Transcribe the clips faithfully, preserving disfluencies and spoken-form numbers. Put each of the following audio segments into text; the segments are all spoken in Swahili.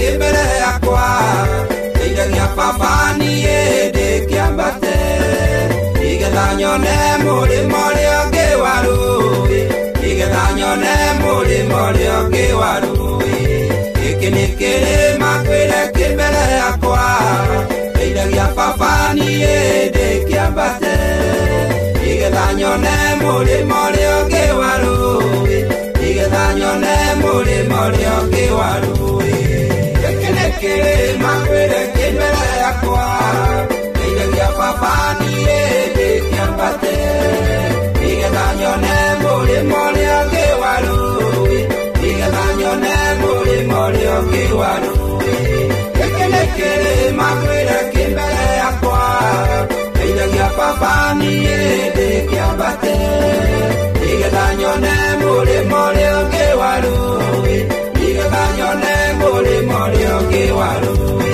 kimbele yakwa Igeria papani ede kiambate Igetha nyone mulimo rio ngiwarui Igetha nyone mulimo rio ngiwarui Giki ni kirima kwire kimbele yakwa Igeria papani ede kiambate Igetha nyone mulimo rio ngiwarui Igetha nyone mulimo rio ngiwarui Giki ni kirima kwire kimbele yakwa Igeria papani ede kiambate Igetha nyone mulimo rio ngiwarui Igetha nyone mulimo rio ngiwarui Giki ni kirima kwire kimbele yakwa Igeria papani ede kiambate Igetha nyone mulimo rio ngiwarui Igetha nyone mulimo rio ngiwarui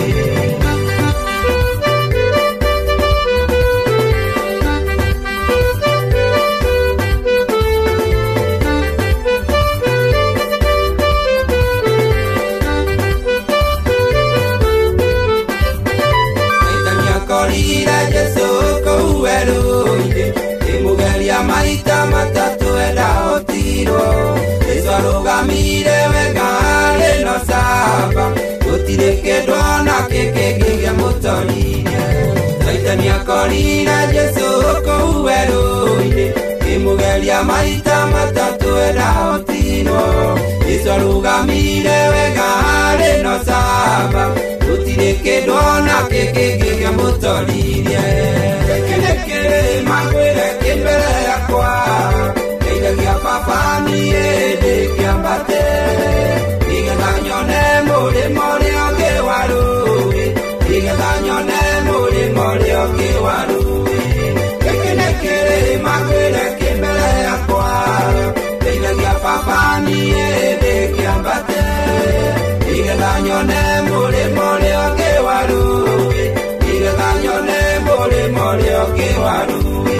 Korira Jesu koueruinde Imugeria maita matatu eda otiro Jesu arugamire wegare no saba Gutire kĩndũ ona kĩngĩ gĩgĩmũtorire Saitani akorire Jesu koueruinde Imugeria maita matatu eda otiro Jesu arugamire wegare no saba Gutire kĩndũ ona kĩngĩ gĩgĩmũtorire Gĩkĩ nĩ kĩrĩma kwĩre kĩmbere yakwa Gĩithagia papani ĩndĩ kĩambate Nĩgetha nyone mũrĩmo ũrĩa ngĩwarũĩ Nĩgetha nyone mũrĩmo ũrĩa ngĩwarũĩ Gĩkĩ nĩ kĩrĩma kwĩre kĩmbere yakwa Gĩithagia papani ĩndĩ kĩambate Nĩgetha nyone mũrĩmo ũrĩa ngĩwarũĩ Nĩgetha nyone mũrĩmo ũrĩa ngĩwarũĩ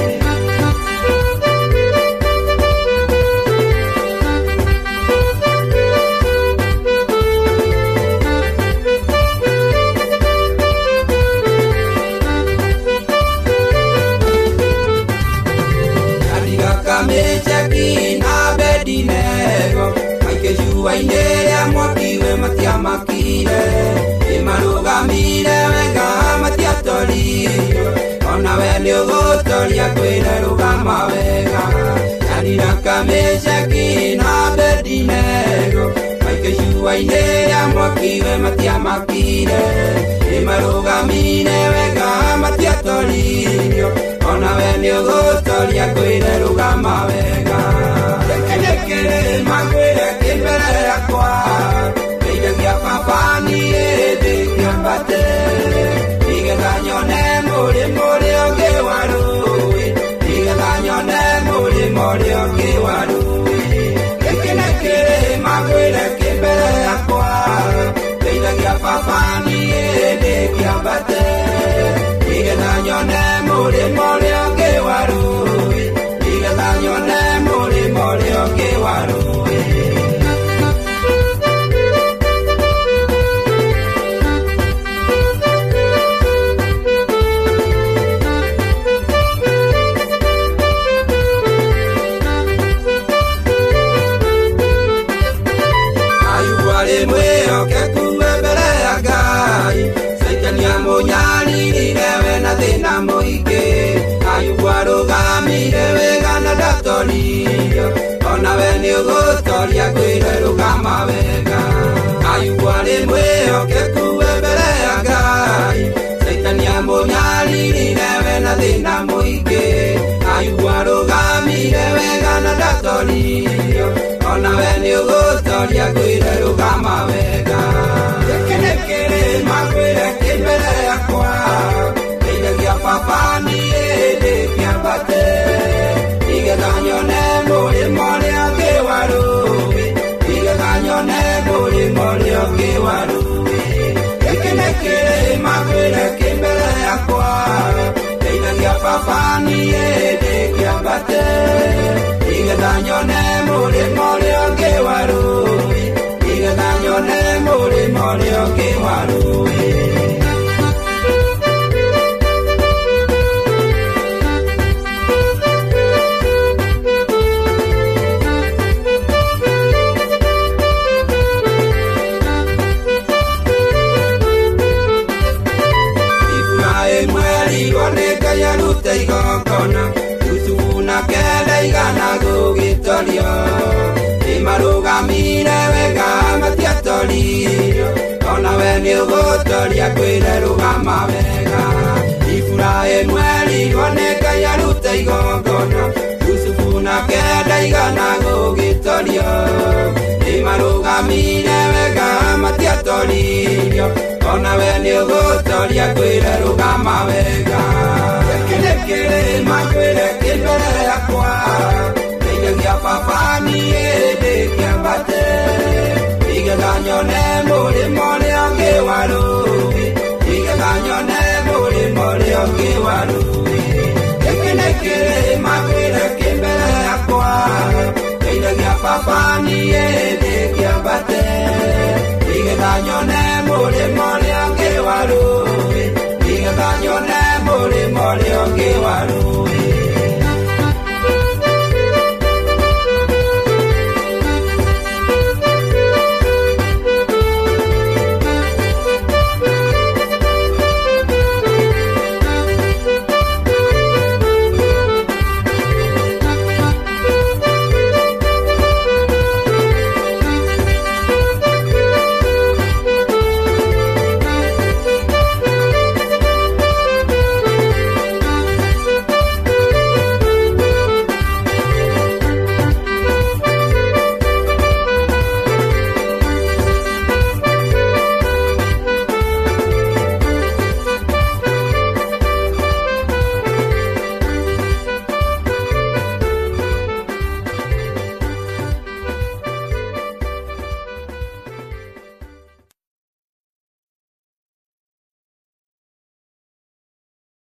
Meshaki na Abedinego Maikĩcua-inĩ rĩa mwaki we matiamakire Nĩmarũgamire wega matiatoririo Ona we nĩũgũtoria kwĩre rũgama wega Shadiraka, Meshaki na Abedinego Maikĩcua-inĩ rĩa mwaki we matiamakire Nĩmarũgamire wega matiatoririo Ona we nĩũgũtoria kwĩre rũgama wega Gĩkĩ nĩ kĩrĩma kwĩre kĩmbere yakwa Gĩithagia papani ĩndĩ kĩambate Nĩgetha nyone mũrĩmo ũrĩa ngĩwarũĩ Nĩgetha nyone mũrĩmo ũrĩa ngĩwarũĩ Gĩkĩ nĩ kĩrĩma kwĩre kĩmbere yakwa Gĩithagia papani ĩndĩ kĩambate Nĩgetha nyone mũrĩmo ũrĩa ngĩwarũĩ Nĩgetha nyone mũrĩmo ũrĩa ngĩwarũĩ Ayubu arĩ mwĩhokeku mbere ya Ngai Saitani amũnyarire we na thĩna mũingĩ Ayubu arũgamire wega na ndatoririo Ona we nĩũgũtoria kwĩre rũgama wega Ayubu arĩ mwĩhokeku mbere ya Ngai Saitani amũnyarire we na thĩna mũingĩ Ayubu arũgamire wega na ndatoririo Ona we nĩũgũtoria kwĩre rũgama wega Gĩkĩ nĩ kĩrĩma kwĩre kĩmbere yakwa Gĩithagia papani ĩndĩ kĩambate Nĩgetha nyone mũrĩmo ũrĩa ngĩwarũĩ Nĩgetha nyone mũrĩmo ũrĩa ngĩwarũĩ Gĩkĩ nĩ kĩrĩma kwĩre kĩmbere yakwa Gĩithagia papani ĩndĩ kĩambate Nĩgetha nyone mũrĩmo ũrĩa ngĩwarũĩ Nĩgetha nyone mũrĩmo ũrĩa marugamire wega matiatorio ona we nĩ ũgũtoria kwĩre rũgama wega Iburahĩmu erirwo nĩ Ngai arute igongona Yusufu nake ndaigana gũgĩtorio nĩ marugamire wega matiatorio ona we nĩ ũgũtoria kwĩre rũgama wega kĩrĩ kĩrĩma kwĩre kĩmbere yakwa ndeithagia baba niĩ ndĩkĩambate nĩgetha nyone mũrĩmo ũrĩa ũngĩ wa rũĩ nĩgetha nyone mũrĩmo ũrĩa ũngĩ wa rũĩ gĩkĩ nĩ kĩrĩma kwĩre kĩmbere yakwa ndeithagia baba niĩ ndĩkĩambate nĩgetha nyone